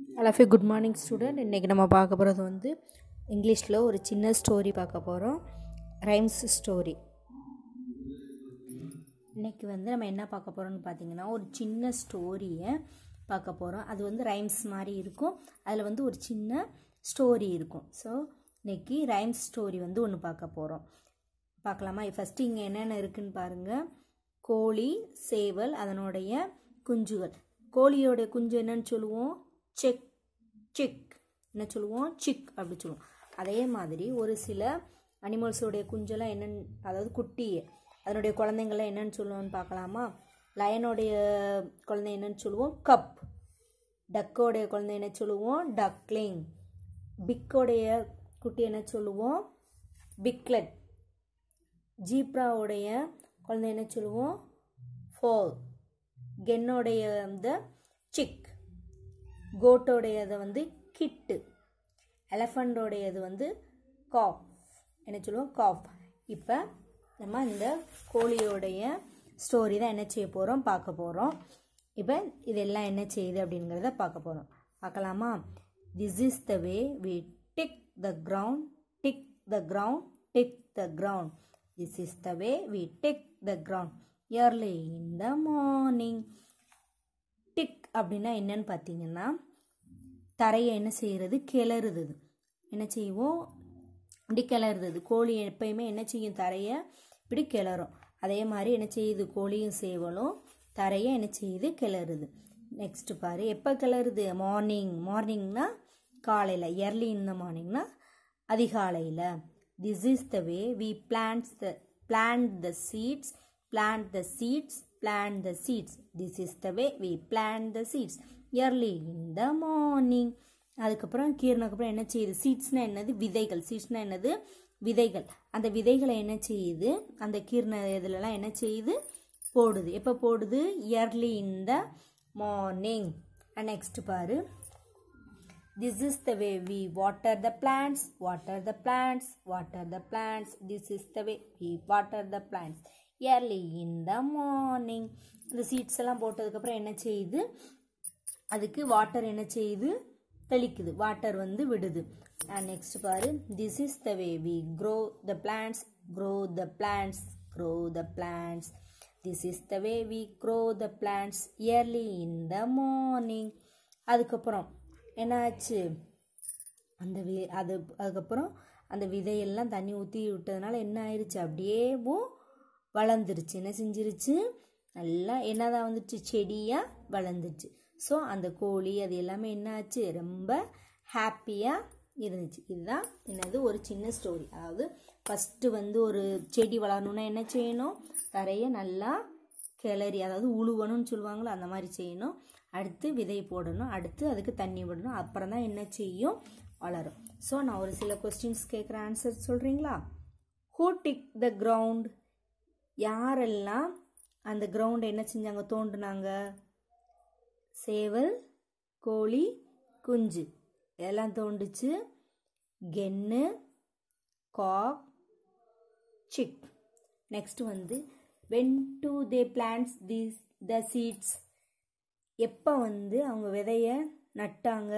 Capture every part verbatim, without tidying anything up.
Hello, good morning student. இன்னைக்கு நம்ம பார்க்க போகிறது வந்து இங்கிலீஷில் ஒரு சின்ன ஸ்டோரி பார்க்க போகிறோம். Rhymes story. இன்றைக்கி வந்து நம்ம என்ன பார்க்க போகிறோம்னு பார்த்தீங்கன்னா ஒரு சின்ன ஸ்டோரியை பார்க்க போகிறோம். அது வந்து ரைம்ஸ் மாதிரி இருக்கும். அதில் வந்து ஒரு சின்ன ஸ்டோரி இருக்கும். ஸோ இன்றைக்கி ரைம்ஸ் ஸ்டோரி வந்து ஒன்று பார்க்க போகிறோம். பார்க்கலாமா? ஃபஸ்ட்டு இங்கே என்னென்ன இருக்குதுன்னு பாருங்கள். கோழி, சேவல், அதனுடைய குஞ்சுகள். கோழியோடைய குஞ்சு என்னன்னு சொல்லுவோம்? Chick chick. என்ன சொல்லுவோம்? சிக் அப்படி சொல்லுவோம். அதே மாதிரி ஒரு சில அனிமல்ஸோடைய குஞ்செல்லாம் என்னென்னு, அதாவது குட்டி, அதனுடைய குழந்தைங்கள்லாம் என்னென்னு சொல்லுவோம்னு பார்க்கலாமா? லயனோடைய குழந்தை என்னென்னு சொல்லுவோம்? கப். டக்கோடைய குழந்தை என்ன சொல்லுவோம்? டக்லிங். பிக்கோடைய குட்டி என்ன சொல்லுவோம்? பிக்லெட். ஜீப்ராவுடைய குழந்தை என்ன சொல்லுவோம்? ஃபோல். கென்னோடைய இந்த சிக். கோட்டோடையது வந்து கிட்டு. எலஃபண்டோடையது வந்து காஃப். என்ன சொல்லுவோம்? காஃப். இப்போ நம்ம இந்த கோழியோடைய ஸ்டோரி தான் என்ன செய்ய போகிறோம், பார்க்க போகிறோம். இப்போ இதெல்லாம் என்ன செய்யுது அப்படிங்கிறத பார்க்க போகிறோம். பார்க்கலாமா? This is the way we dig the ground, dig the ground, dig the ground. This is the way we dig the ground early in the morning. Dig அப்படின்னா என்னன்னு பார்த்தீங்கன்னா, தரையை என்ன செய்கிறது? கிளறுது. என்ன செய்வோம்? இப்படி கிளறுது. கோழி எப்பயுமே என்ன செய்யும்? தரையை இப்படி கிளறும். அதே மாதிரி என்ன செய்யுது? கோழியும் சேவலும் தரையை என்ன செய்யுது? கிளறுது. நெக்ஸ்ட் பாரு, எப்போ கிளறுது? மார்னிங். மார்னிங்னா காலையில். எர்லி இன் த மார்னிங்னா அதிகாலையில். This is the way we plant the plant the seeds, plant the seeds, plant the seeds. This is the way we plant the seeds early in the morning. அதுக்கப்புறம் கீர்னதுக்கப்புறம் என்ன செய்யுது? சீட்ஸ்னா என்னது? விதைகள். சீட்ஸ்னா என்னது? விதைகள். அந்த விதைகளை என்ன செய்யுது? அந்த கீர்ன இதுலலாம் என்ன செய்யுது? போடுது. எப்போ போடுது? early in the morning. Next பாரு, this is the way we water the plants, water the plants, water the plants. This is the way we water the plants early in the morning. இந்த seeds எல்லாம் போட்டதுக்கப்புறம் என்ன செய்யுது? அதுக்கு water என்ன செய்யுது? தெளிக்குது. Water வந்து விடுது. நெக்ஸ்ட் பாரு, this is the way we grow the plants, grow the plants, grow the plants. This is the way we grow the plants early in the morning. அதுக்கப்புறம் என்ன ஆச்சு? அந்த வி அது அதுக்கப்புறம் அந்த விதையெல்லாம் தண்ணி ஊற்றி விட்டதுனால என்ன ஆயிடுச்சு? அப்படியேவும் வளர்ந்துருச்சு. என்ன செஞ்சிருச்சு? நல்லா என்னதான் வந்துச்சு? செடியாக வளர்ந்துச்சு. ஸோ அந்த கோழி அது எல்லாமே என்ன ஆச்சு? ரொம்ப ஹாப்பியாக இருந்துச்சு. இதுதான் என்னது? ஒரு சின்ன ஸ்டோரி. அதாவது ஃபஸ்ட்டு வந்து ஒரு செடி வளரணுன்னா என்ன செய்யணும்? தரையை நல்லா கிளறி, அதாவது உழுவணும்னு சொல்லுவாங்களோ அந்த மாதிரி செய்யணும். அடுத்து விதை போடணும், அடுத்து அதுக்கு தண்ணி விடணும். அப்புறம் தான் என்ன செய்யும்? வளரும். ஸோ நான் ஒரு சில கொஸ்டின்ஸ் கேட்குறேன், ஆன்சர் சொல்கிறீங்களா? Who dig the ground? யாரெல்லாம் அந்த கிரவுண்டை என்ன செஞ்சாங்க? தோண்டுனாங்க? சேவல், கோழி, குஞ்சு எல்லாம் தோண்டுச்சு. Hen, cock, chick. நெக்ஸ்ட் வந்து when do they plant these the seeds? எப்போ வந்து அவங்க விதையை நட்டாங்க?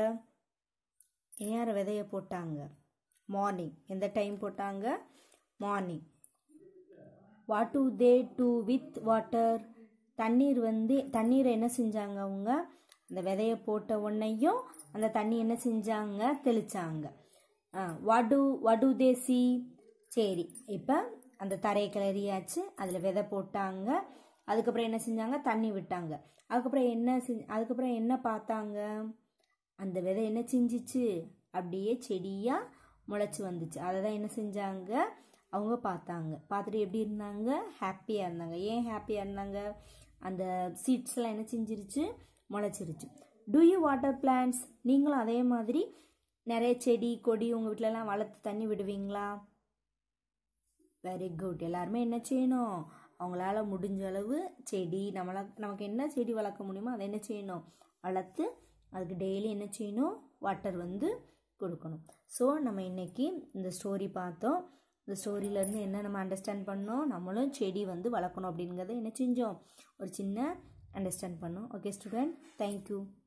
யார் விதையை போட்டாங்க? மார்னிங். எந்த டைம் போட்டாங்க? Morning. What do they do with water? தண்ணீர் வந்து தண்ணீரை என்ன செஞ்சாங்க? அவங்க அந்த விதையை போட்ட உடனேயும் அந்த தண்ணி என்ன செஞ்சாங்க? தெளிச்சாங்க. What do what do they see? சரி, இப்போ அந்த தரையை கிளறியாச்சு, அதில் விதை போட்டாங்க. அதுக்கப்புறம் என்ன செஞ்சாங்க? தண்ணி விட்டாங்க. அதுக்கப்புறம் என்ன செஞ்சு அதுக்கப்புறம் என்ன பார்த்தாங்க? அந்த விதை என்ன செஞ்சிச்சு? அப்படியே செடியாக முளைச்சி வந்துச்சு. அதை தான் என்ன செஞ்சாங்க? அவங்க பார்த்தாங்க. பார்த்துட்டு எப்படி இருந்தாங்க? ஹாப்பியாக இருந்தாங்க. ஏன் ஹாப்பியாக இருந்தாங்க? அந்த சீட்ஸ்லாம் என்ன செஞ்சிருச்சு? முளைச்சிருச்சு. Do you water plants? நீங்களும் அதே மாதிரி நிறைய செடி கொடி உங்கள் வீட்டிலலாம் வளர்த்து தண்ணி விடுவீங்களா? Very good. எல்லாருமே என்ன செய்யணும்? அவங்களால முடிஞ்ச அளவு செடி, நம்மளா நமக்கு என்ன செடி வளர்க்க முடியுமோ அதை என்ன செய்யணும்? வளர்த்து அதுக்கு டெய்லி என்ன செய்யணும்? வாட்டர் வந்து கொடுக்கணும். ஸோ நம்ம இன்னைக்கு இந்த ஸ்டோரி பார்த்தோம். இந்த ஸ்டோரியிலேருந்து என்ன நம்ம அண்டர்ஸ்டாண்ட் பண்ணோம்? நம்மளும் செடி வந்து வளர்க்கணும் அப்படிங்கிறத என்ன செஞ்சோம்? ஒரு சின்ன அண்டர்ஸ்டாண்ட் பண்ணோம். Okay student, thank you.